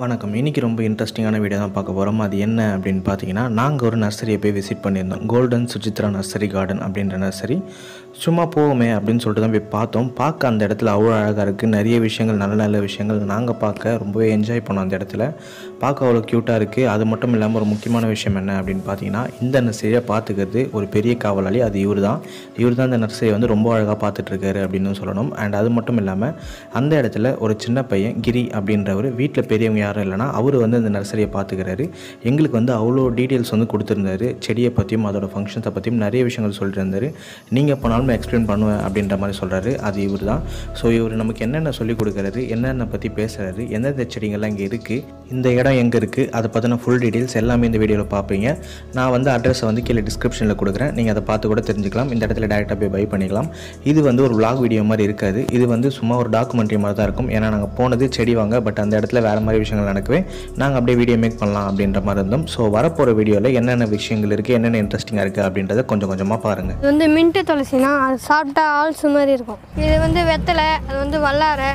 வணக்கம். இன்றைக்கி ரொம்ப இன்ட்ரெஸ்டிங்கான வீடியோ தான் பார்க்க போகிறோம். அது என்ன அப்படின்னு பார்த்தீங்கன்னா, நாங்கள் ஒரு நர்சரியை போய் விசிட் பண்ணியிருந்தோம். கோல்டன் சுஜித்ரா நர்சரி கார்டன் அப்படின்ற நர்சரி. சும்மா போவோமே அப்படின்னு சொல்லிட்டு தான் போய் பார்த்தோம். பார்க்க அந்த இடத்துல அவ்வளோ அழகாக இருக்குது. நிறைய விஷயங்கள், நல்ல நல்ல விஷயங்கள் நாங்கள் பார்க்க ரொம்பவே என்ஜாய் பண்ணோம். அந்த இடத்துல பார்க்க அவ்வளோ க்யூட்டாக இருக்குது. அது மட்டும் இல்லாமல் ஒரு முக்கியமான விஷயம் என்ன அப்படின்னு பார்த்தீங்கன்னா, இந்த நர்சரியை பார்த்துக்கிறது ஒரு பெரிய காவலாளி அது இவர் தான் இந்த நர்சரியை வந்து ரொம்ப அழகாக பார்த்துட்ருக்காரு அப்படின்னு சொல்லணும். அண்ட் அது மட்டும் இல்லாமல் அந்த இடத்துல ஒரு சின்ன பையன் கிரி அப்படின்றவர், வீட்டில் பெரியவங்க யாரும் இல்லைனா அவர் வந்து அந்த நர்சரியை பார்த்துக்கிறாரு. எங்களுக்கு வந்து அவ்வளோ டீட்டெயில்ஸ் வந்து கொடுத்துருந்தாரு. செடியை பற்றியும் அதோட ஃபங்க்ஷன்ஸை பற்றியும் நிறைய விஷயங்கள் சொல்லிட்டு இருந்தார். நீங்கள் போனாலும் எக்ஸ்பிளைன் பண்ணுவேன் அப்படின்ற மாதிரி சொல்கிறாரு. அது இவர் தான். ஸோ இவர் நமக்கு என்னென்ன சொல்லிக் கொடுக்குறாரு, என்னென்ன பற்றி பேசுகிறாரு, எந்தெந்த செடிகள்லாம் இங்கே இருக்குது, இந்த இடம் எங்கே இருக்குது, அதை பற்றின ஃபுல் டீட்டெயில்ஸ் எல்லாமே இந்த வீடியோவில் பார்ப்பீங்க. நான் வந்து அட்ரஸை வந்து கீழே டிஸ்கிரிப்ஷனில் கொடுக்குறேன். நீங்கள் அதை பார்த்து கூட தெரிஞ்சுக்கலாம். இந்த இடத்துல டேரெக்டாக போய் பை பண்ணிக்கலாம். இது வந்து ஒரு vlog வீடியோ மாதிரி இருக்காது. இது வந்து சும்மா ஒரு டாக்குமெண்ட்ரி மாதிரி தான் இருக்கும். ஏன்னா நாங்கள் போனது செடி வாங்க, பட் அந்த இடத்துல வேறு மாதிரி விஷயங்கள் நடக்கவே நாங்கள் அப்படியே வீடியோ மேக் பண்ணலாம் அப்படின்ற மாதிரி இருந்தோம். ஸோ வரப்போகிற வீடியோவில் என்னென்ன விஷயங்கள் இருக்குது, என்னென்ன இன்ட்ரெஸ்டிங்காக இருக்குது அப்படின்றத கொஞ்சம் கொஞ்சமாக பாருங்கள். இது வந்து மின்ட்டு துளசினா அது சாப்பிட்டா ஆல்சு மாதிரி இருக்கும். இது வந்து வெத்தலை, அது வந்து வல்லாரை,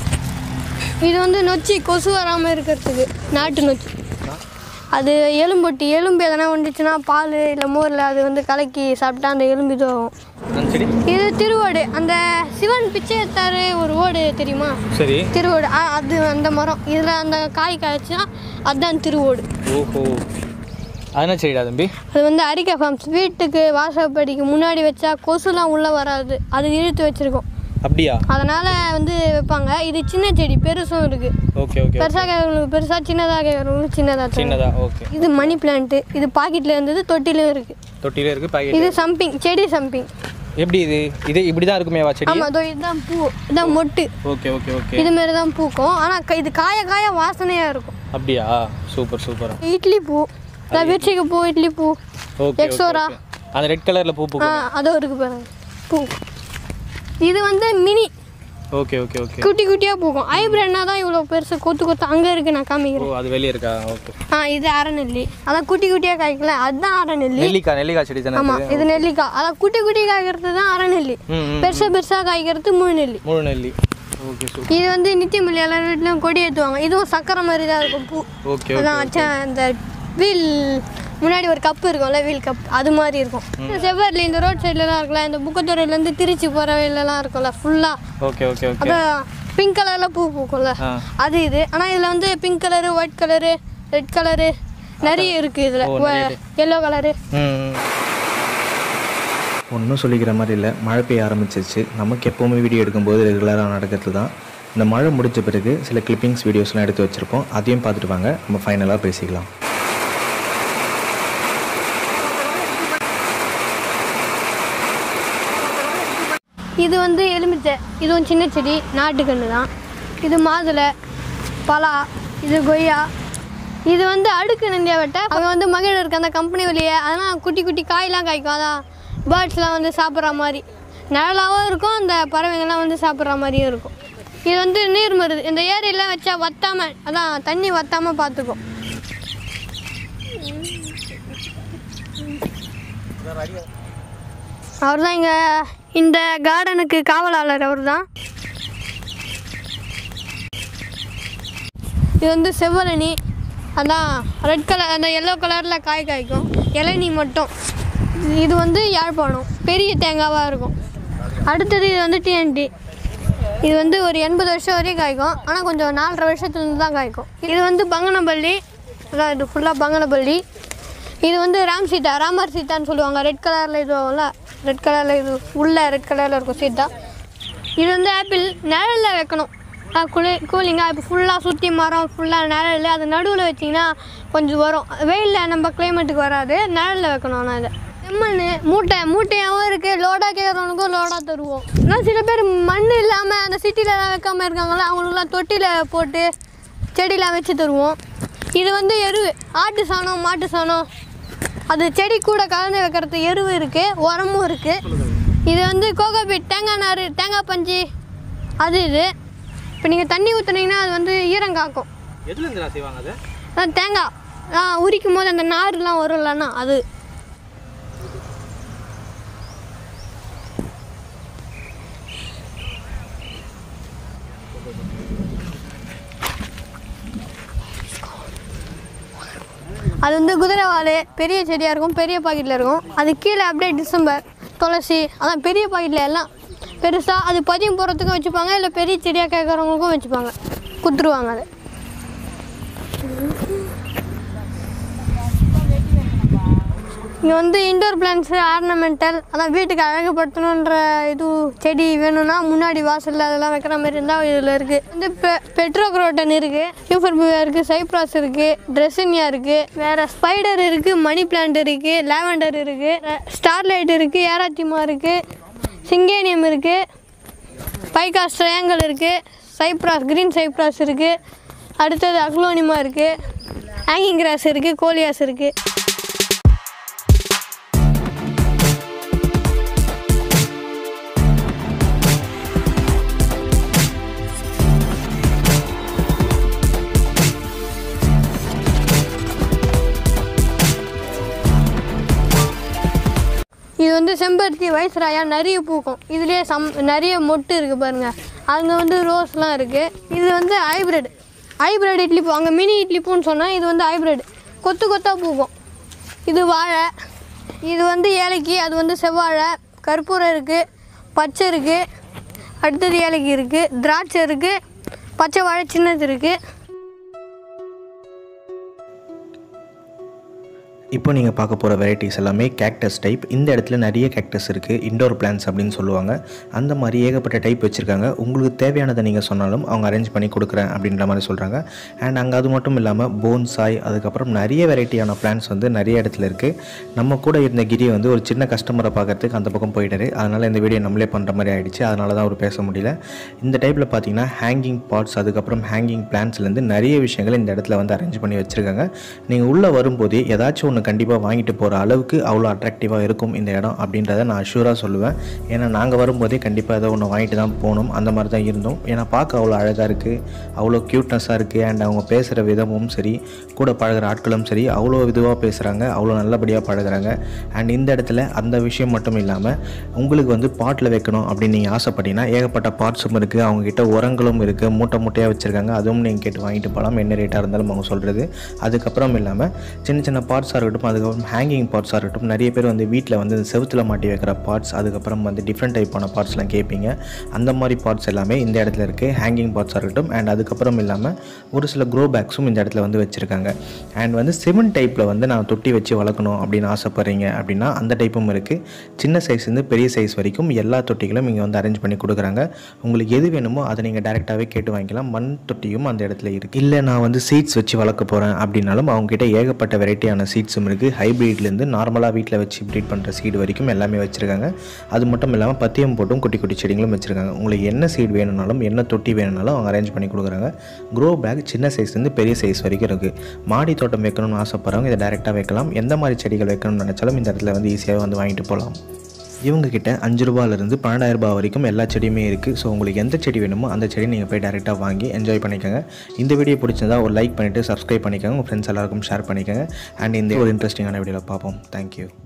இது வந்து நொச்சி, கொசு வராமல் இருக்கிறதுக்கு நாட்டு நொச்சி. அது எலும்பொட்டி, எலும்பு எதனா வந்துச்சுன்னா பால் இல்லை மோரில் அது வந்து கலக்கி சாப்பிட்டா அந்த எலும்பு இது ஆகும். இது திருவோடு, அந்த சிவன் பிச்சை எடுத்தாரு ஒரு ஓடு தெரியுமா? சரி, திருவோடு. அது அந்த மரம், இதில் அந்த காய் காய்ச்சா அதுதான் திருவோடு. ஓஹோ, அதனால் சரிடா தம்பி. அது வந்து அரிக்கா ஃபார்ம்ஸ். வீட்டுக்கு வாசப்படிக்கு முன்னாடி வச்சா கொசுலாம் உள்ளே வராது, அது இழுத்து வச்சுருக்கோம். அப்படியா? அதனால் வந்து வைப்பாங்க. இது சின்ன செடி, பெருசும் இருக்குது. Okay okay. பெருசாக கேட்கறவங்களுக்கு பெருசாக, சின்னதாக கேட்கறவங்களுக்கு சின்னதாக. ஓகே. இது மணி பிளான்ட்டு. இது பாக்கெட்டில் இருந்தது, தொட்டிலும் இருக்குது. தொட்டிலே இருக்குது, பாக்கெட். இது சம்பிங், செடி சம்பிங். எப்படி இது இப்படி தான் இருக்குமே செடி? ஆமாம், அதோ இதுதான் பூ, இதுதான் மொட்டு. Okay okay okay. இதுமாரி தான் பூக்கும். ஆனால் இது காய வாசனையாக இருக்கும். அப்படியா? Super super. இட்லி பூ, வெற்றிக்கு பூ, இட்லி பூ, எக்ஸோரா, அந்த ரெட் கலரில் பூ அதோ இருக்குது பாருங்க பூ. இது வந்து மினி. Okay okay okay. குட்டி குட்டியாக பூக்கும். ஹைப்ரிட்னா தான் இவ்வளோ பெருசு கொத்து அங்கே இருக்குது, நான் காமிக்கிறேன். அது வெளியே இருக்கா? ஓகே. இது அரநெல்லி, அதான் குட்டி குட்டியாக காய்க்கல, அதுதான் அரநெல்லி. நெல்லிக்காய் செடி தானே? ஆமாம், இது நெல்லிக்காய். அதான் குட்டி குட்டி காய்க்கிறது தான் அரநெல்லி, பெருசாக காய்க்கிறது முழு நெல்லி. Okay super. இது வந்து நித்தியமல்லி, எல்லார் வீட்லையும் கொடி ஏற்றுவாங்க. இதுவும் சக்கரை மாதிரி தான் இருக்கும் பூ. ஓகே. அதான் இந்த வீல் முன்னாடி ஒரு கப்பு இருக்கும்ல, வீல் கப், அது மாதிரி இருக்கும். செவ்வரில் இந்த ரோட் சைட்லலாம் இருக்குல்ல, இந்த புக்கத்துறையிலேருந்து திருச்சி போகிற வழியிலலாம் இருக்கும்ல ஃபுல்லாக. Okay okay okay. அதான் பிங்க் கலரில் பூ பூக்கும்ல, அது இது. ஆனால் இதில் வந்து pink colour, white colour, red colour நிறைய இருக்குது. இதில் எல்லோ கலரு. ஒன்றும் சொல்லிக்கிற மாதிரி இல்லை. மழை பெய்ய ஆரம்பிச்சிருச்சு. நமக்கு எப்போவுமே வீடியோ எடுக்கும்போது ரெகுலராக நடக்கிறது தான். இந்த மழை முடிஞ்ச பிறகு சில கிளிப்பிங்ஸ் வீடியோஸ்லாம் எடுத்து வச்சுருப்போம். அதையும் பார்த்துட்டு வாங்க, நம்ம ஃபைனலாக பேசிக்கலாம். இது வந்து எலுமிச்சை, இதுவும் சின்ன செடி, நாட்டுக்கன்று தான். இது மாதுளை, பலா, இது கொய்யா. இது வந்து அடுக்கு நந்தியா வெட்ட அவங்க வந்து மகிழ இருக்குது அந்த கம்பெனி வெளியே. அதெல்லாம் குட்டி குட்டி காயெலாம் காய்க்கும். அதான் பேர்ட்ஸ்லாம் வந்து சாப்பிட்ற மாதிரி நிழலாகவும் இருக்கும், அந்த பறவைகள்லாம் வந்து சாப்பிட்ற மாதிரியும் இருக்கும். இது வந்து நீர் மருது. இந்த ஏரியெல்லாம் வச்சா வத்தாமல், அதான் தண்ணி வத்தாமல் பார்த்துக்கும். அவர் தான் இங்கே இந்த கார்டனுக்கு காவலாளர். அவர் தான். இது வந்து செவ்வரணி, அதான் ரெட் கலர், அந்த எல்லோ கலரில் காய்க்கும். இளநீ மட்டும். இது வந்து யாழ்ப்பாணம், பெரிய தேங்காவாக இருக்கும். அடுத்தது இது வந்து டிஎன்டி. இது வந்து ஒரு 80 வருஷம் வரையும் காய்க்கும். ஆனால் கொஞ்சம் 4.5 வருஷத்துலேருந்து தான் காய்க்கும். இது வந்து பங்கனப்பள்ளி, அதான் இது ஃபுல்லாக பங்கனப்பள்ளி. இது வந்து ராமர் சீட்டான்னு சொல்லுவாங்க. ரெட் கலரில் இது ரெட் கலரில் இது உள்ள ரெட் கலரில் இருக்கும் சீட்டா. இது வந்து ஆப்பிள், நிழலில் வைக்கணும். கூலிங்காக இப்போ ஃபுல்லாக சுற்றி மரம் ஃபுல்லாக நிழல். அது நடுவில் வச்சிங்கன்னா கொஞ்சம் வரும். வெயிலில் நம்ம கிளைமேட்டுக்கு வராது, நிழலில் வைக்கணும். ஆனால் இதை செம்மண் மூட்டையாகவும் இருக்குது. லோடாக கேட்குறவனுக்கும் லோடாக தருவோம். ஆனால் சில பேர் மண் இல்லாமல் அந்த சிட்டிலலாம் வைக்காமல் இருக்காங்களா, அவங்களுக்குலாம் தொட்டியில் போட்டு செடியெலாம் வச்சு தருவோம். இது வந்து எருவு, ஆட்டு சாணம், மாட்டு சாணம், அது செடி கூட கலந்து வைக்கிறது எருவு இருக்குது, உரமும் இருக்குது. இது வந்து கோகோபீட், தேங்காய் நார், தேங்காய் பஞ்சு, அது இது. இப்போ நீங்கள் தண்ணி ஊற்றுனீங்கன்னா அது வந்து ஈரம் காக்கும். எதுலேருந்து செய்வாங்க அது? தேங்காய் உரிக்கும் போது அந்த நார்லாம் வரும் இல்லைன்னா அது. அது வந்து குதிரைவால் பெரிய செடியாக இருக்கும், பெரிய பாக்கெட்டில் இருக்கும். அது கீழே அப்படியே டிசம்பர், துளசி, அதான் பெரிய பாக்கெட்டில் எல்லாம் பெருசாக அது பதியம் போடுறதுக்கும் வச்சுப்பாங்க, இல்லை பெரிய செடியாக கேட்குறவங்களுக்கும் வச்சுப்பாங்க, குத்துருவாங்க அதை. இங்கே வந்து இண்டோர் பிளான்ட்ஸு, ஆர்னமெண்டல், அதான் வீட்டுக்கு அழகுபடுத்தணுன்ற இது செடி வேணும்னா முன்னாடி வாசலில் அதெல்லாம் வைக்கிற மாதிரி இருந்தால் இதில் இருக்குது. வந்து பெட்ரோக்ரோட்டன் இருக்குது, யூஃபர்பியா இருக்குது, சைப்ராஸ் இருக்குது, ட்ரெஸ்ஸினியா இருக்குது, வேறு ஸ்பைடர் இருக்குது, மணி பிளான்ட் இருக்குது, லாவெண்டர் இருக்குது, ஸ்டார்லைட் இருக்குது, ஏராத்திமா இருக்குது, சிங்கேனியம் இருக்குது, பைகாஸ் ட்ரையாங்கல் இருக்குது, சைப்ராஸ், க்ரீன் சைப்ராஸ் இருக்குது, அடுத்தது அக்லோனிமா இருக்குது, ஹேங்கிங் கிராஸ் இருக்குது, கோலியாஸ் இருக்குது. இது வந்து செம்பருத்தி வயசுராயா நிறைய பூக்கும். இதுலேயே நிறைய மொட்டு இருக்குது பாருங்கள். அங்கே வந்து ரோஸ்லாம் இருக்குது. இது வந்து ஹைப்ரிட் இட்லி பூ. அங்கே மினி இட்லி பூன்னு சொன்னால் இது வந்து ஹைப்ரிட், கொத்து கொத்தாக பூக்கும். இது வாழை, இது வந்து ஏலக்கி, அது வந்து செவ்வாழை, கற்பூரம் இருக்குது, பச்சை இருக்குது, அடுத்தது ஏலக்கி இருக்குது, திராட்சை இருக்குது, பச்சை வாழை சின்னது இருக்குது. இப்போ நீங்கள் பார்க்க போகிற வெரைட்டிஸ் எல்லாமே கேக்டஸ் டைப். இந்த இடத்துல நிறைய கேக்டஸ் இருக்குது, இண்டோர் பிளான்ஸ் அப்படின்னு சொல்லுவாங்க. அந்த மாதிரி ஏகப்பட்ட டைப் வச்சுருக்காங்க. உங்களுக்கு தேவையானதை நீங்கள் சொன்னாலும் அவங்க அரேஞ்ச் பண்ணி கொடுக்குறேன் அப்படின்ற மாதிரி சொல்கிறாங்க. அண்ட் அங்கே அது மட்டும் இல்லாமல் போன்சாய், அதுக்கப்புறம் நிறைய வெரைட்டியான பிளான்ஸ் வந்து நிறைய இடத்துல இருக்குது. நம்ம கூட இருந்த கிரி வந்து ஒரு சின்ன கஸ்டமரை பார்க்கறதுக்கு அந்த பக்கம் போயிட்டாரு. அதனால் இந்த வீடியோ நம்மளே பண்ணுற மாதிரி ஆகிடுச்சு. அதனால தான் அவர் பேச முடியல. இந்த டைப்பில் பார்த்தீங்கன்னா ஹேங்கிங் பாட்ஸ், அதுக்கப்புறம் ஹேங்கிங் பிளான்ஸ்லேருந்து நிறைய விஷயங்கள் இந்த இடத்துல வந்து அரேஞ்ச் பண்ணி வச்சுருக்காங்க. நீங்கள் உள்ளே வரும்போதே ஏதாச்சும் ஒன்று கண்டிப்பாக வாங்கிட்டு போகிற அளவுக்கு அவ்வளோ அட்ராக்டிவாக இருக்கும் இந்த இடம் அப்படின்றத நான் அஷ்யூராக சொல்லுவேன். ஏன்னா நாங்கள் வரும்போதே கண்டிப்பாக ஏதோ ஒன்று வாங்கிட்டு தான் போகணும், அந்த மாதிரி தான் இருந்தோம். ஏன்னா பார்க்க அவ்வளோ அழகாக இருக்குது, அவ்வளோ க்யூட்னஸாக இருக்குது. அண்ட் அவங்க பேசுகிற விதமும் சரி, கூட பழகிற ஆட்களும் சரி, அவ்வளோ இதுவாக பேசுகிறாங்க, அவ்வளோ நல்லபடியாக பழகுறாங்க. அண்ட் இந்த இடத்துல அந்த விஷயம் மட்டும் இல்லாமல் உங்களுக்கு வந்து பாட்டில் வைக்கணும் அப்படின்னு நீங்கள் ஆசைப்பட்டீங்கன்னா ஏகப்பட்ட பாட்ஸும் இருக்குது. அவங்கக்கிட்ட உரங்களும் இருக்குது, மூட்டை மூட்டையாக வச்சுருக்காங்க. அதுவும் நீங்கள் கேட்டு வாங்கிட்டு போகலாம், என்ன ரேட்டாக இருந்தாலும் அவங்க சொல்கிறது. அதுக்கப்புறம் இல்லாமல் சின்ன சின்ன பாட்ஸாக இருக்கட்டும், அதுக்கப்புறம் ஹேங்கிங் பார்ட்ஸாக இருக்கட்டும். நிறைய பேர் வந்து வீட்டில் வந்து இந்த செவுத்தில் மாட்டி வைக்கிற பார்ட்ஸ், அதுக்கப்புறம் வந்து டிஃப்ரெண்ட் டைப்பான பார்ட்ஸ்லாம் கேட்பீங்க. அந்த மாதிரி பார்ட்ஸ் எல்லாமே இந்த இடத்துல இருக்குது, ஹேங்கிங் பார்ட்ஸாக இருக்கட்டும். அண்ட் அதுக்கப்புறம் இல்லாமல் ஒரு சில க்ரோ பேக்ஸும் இந்த இடத்துல வந்து வச்சுருக்காங்க. அண்ட் வந்து சிமெண்ட் டைப்பில் வந்து நான் தொட்டி வச்சு வளர்க்கணும் அப்படின்னு ஆசைப்பட்றீங்க அப்படின்னா அந்த டைப்பும் இருக்குது. சின்ன சைஸ்லேருந்து பெரிய சைஸ் வரைக்கும் எல்லா தொட்டிகளும் இங்கே வந்து அரேஞ்ச் பண்ணி கொடுக்குறாங்க. உங்களுக்கு எது வேணுமோ அதை நீங்கள் டேரெக்டாகவே கேட்டு வாங்கிக்கலாம். மண் தொட்டியும் அந்த இடத்துல இருக்குது. இல்லை நான் வந்து சீட்ஸ் வச்சு வளர்க்க போகிறேன் அப்படின்னாலும் அவங்ககிட்ட ஏகப்பட்ட வெரைட்டியான சீட்ஸும் இருக்குது. ஹைப்ரிட்லேருந்து நார்மலாக வீட்டில் வச்சு ப்ரீட் பண்ணுற சீடு வரைக்கும் எல்லாமே வச்சுருக்காங்க. அது மட்டும் இல்லாமல் பத்தியம் போட்டும் குட்டி குட்டி செடிகளும் வச்சுருக்காங்க. உங்களுக்கு என்ன சீடு வேணும்னாலும் என்ன தொட்டி வேணும்னாலும் அவங்க அரேஞ்ச் பண்ணி கொடுக்குறாங்க. க்ரோ பேக் சின்ன சைஸ்லேருந்து பெரிய சைஸ் வரைக்கும் இருக்குது. மாடி தோட்டம் வைக்கணும்னு ஆசைப்படுறவங்க இதை டேரெக்டாக வைக்கலாம். எந்த மாதிரி செடிகள் வைக்கணும்னு நினச்சாலும் இந்த இடத்துல வந்து ஈஸியாக வந்து வாங்கிட்டு போகலாம். இவங்ககிட்ட 5 ரூபாயிலிருந்து 12,000 ரூபாய் வரைக்கும் எல்லா செடியுமே இருக்குது. ஸோ உங்களுக்கு எந்த செடி வேணுமோ அந்த செடி நீங்கள் போய் டேரெக்டாக வாங்கி என்ஜாய் பண்ணிக்கோங்க. இந்த வீடியோ பிடிச்சிருந்தா ஒரு லைக் பண்ணிவிட்டு சப்ஸ்கிரைப் பண்ணிக்கோங்க. உங்கள் ஃப்ரெண்ட்ஸ் எல்லாருக்கும் ஷேர் பண்ணிக்கோங்க. அண்ட் இந்த ஒரு இன்ட்ரெஸ்டிங்கான வீடியோவில் பார்ப்போம். தேங்க்யூ.